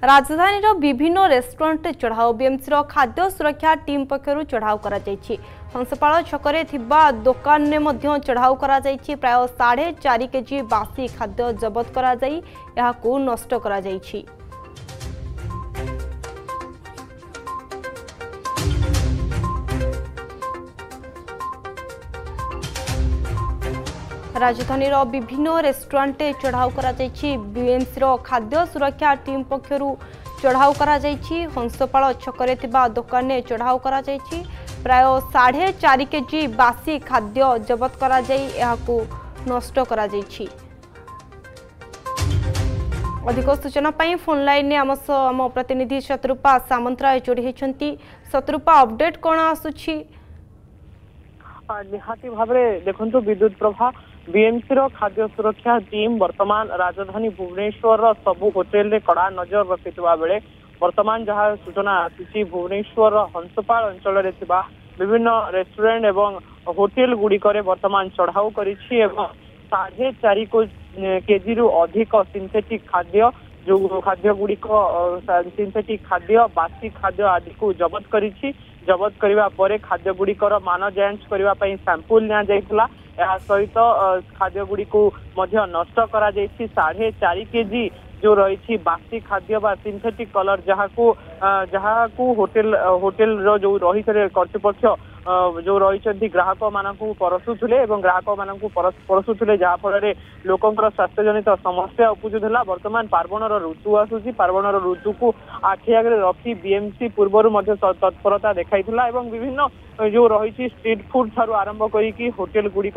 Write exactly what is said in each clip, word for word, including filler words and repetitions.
राजधानी विभिन्न restaurant चढ़ाऊ BMC खाद्य सुरक्षा टीम पक्षर चढ़ाऊ कर हंसपाल छकरे दोकान में चढ़ाऊ कर प्राय साढ़े चार केजी बासी खाद्य जबत कर नष्ट कर राजधानी विभिन्न रेस्टोरेंट चढ़ाऊ कर बीएमसी खाद्य सुरक्षा टीम पक्षर चढ़ाऊ कर हंसपाल छकरे दोकान में चढ़ाऊ कर प्राय साढ़े चार केजी बासी खाद्य जबत कर नष्ट कर अधिक सूचना पाई फोन लाइन ने आम आम प्रतिनिधि शत्रुपा सामंतराय जोड़ी होती। शत्रुपा अपडेट कौन आसुछि? निहाती भावरे देखंतु विद्युत प्रभा बीएमसी रो खाद्य सुरक्षा टीम वर्तमान राजधानी भुवनेश्वर सबु होटेल रे कड़ा नजर रखिथिबा बेले वर्तमान जहाँ सूचना आसी भुवनेश्वर हंसपाल अंचल रे थिबा विभिन्न रेस्टोरेंट एवं होटेल गुड़िक वर्तमान चढ़ाऊ करिछि एवं साढ़े चार केजी रु अधिक सिंथेटिक खाद्य जो खाद्य गुड़िक सिंथेटिक खाद्य बासी खाद्य आदि को जबत करिछि। जबत करबा परे खाद्य गुड़िकर मान जांच करबा पई सैंपल निया जायतिला। या सहित खाद्य गुड़ी को मध्य नष्ट करा जायछि। साढ़े चार केजी जो रही बासी खाद्य बा सिंथेटिक कलर जहाँ को जहाँ को होटेल होटेल रो जो रही कर्तृपक्ष जो रही ग्राहक मानक परसुले ग्राहक मानक परसुले जहाँफल लोकंर स्वास्थ्य जनित समस्या उपजुला। वर्तमान पार्वणर ऋतु आसूसी पार्वणर ऋतु को आखि आगे रखी बीएमसी पूर्व तत्परता देखाइथिला एवं विभिन्न जो रही स्ट्रीट फूड ठारू आरंभ करी होटेल गुड़िक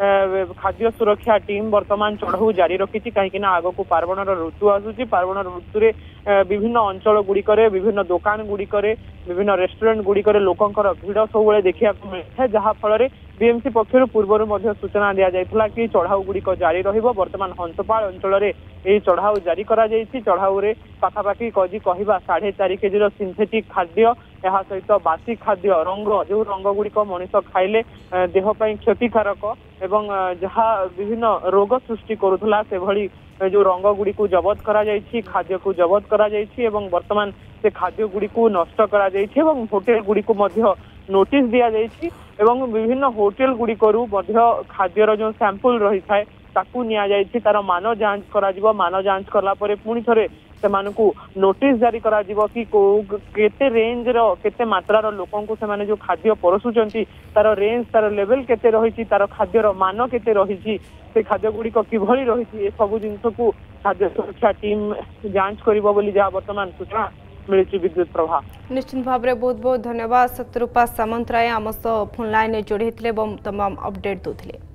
खाद्य सुरक्षा टीम वर्तमान चढ़ाऊ जारी रखी कहीं आग को पार्वणर ऋतु आसूसी पार्वण ऋतु विभिन्न अंचल गुड़िक विभिन्न दुकान गुड़िक विभिन्न रेस्टोरेंट गुड़िक लोकंर भिड़ सब देखा मिलता है जहाँ फल बीएमसी पक्षर पूर्व सूचना दि जाता कि चढ़ाऊ गुड़िक जारी रहिबो। वर्तमान हंसपाल अंचल में चढ़ाऊ जारी करा जायछि। चढ़ाऊ रे पाखापाखि कजी कहवा साढ़े चार केजी सिंथेटिक खाद्य या सहित बासी खाद्य रंग जो रंग गुड़िक मनीष खाइले देहपाई क्षतिकारक एवं जहाँ विभिन्न रोग सृष्टि करुला से भली जो रंग गुड़ी को जबत करा जायछि खाद्य को जबत करा जायछि एवं वर्तमान से खाद्य गुड़ी को नष्ट करा जायछि एवं होटेल गुड़ी को मध्य नोटिस दिया जायछि एवं विभिन्न होटेल गुड़िकरू मध्य खाद्यर जो सैंपल रही थाए ताकू निया जायछि तार मान जांच करा जिवो। मान जांच करला परे पुणी थरे सेमानकु नोटिस जारी करा जिवो कि केते रेंज रो केते मात्रा रो लोकन को सेमाने जो खाद्य परसुचंती तार रेंज तार लेवल केते रहिछि तार खाद्यर मान केते रहिछि से खाद्य गुड़िक किभली रहिछि ए सब जिंस को खाद्य सुरक्षा टीम जांच करिवो बोली जहाँ वर्तमान सूचना मिली। विद्युत प्रभा निश्चित भाव में बहुत बहुत धन्यवाद शत्रुपा सामंतराय आम सह फोन लाइन जोड़ी तमाम अपडेट दूसरे।